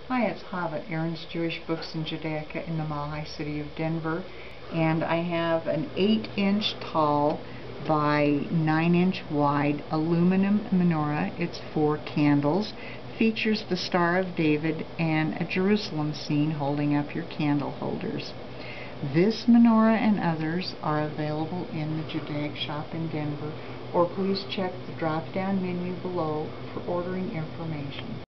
Hi, it's Hava, Aaron's Jewish Books in Judaica in the Mile City of Denver, and I have an 8-inch tall by 9-inch wide aluminum menorah. It's 4 candles, features the Star of David and a Jerusalem scene holding up your candle holders. This menorah and others are available in the Judaic shop in Denver, or please check the drop-down menu below for ordering information.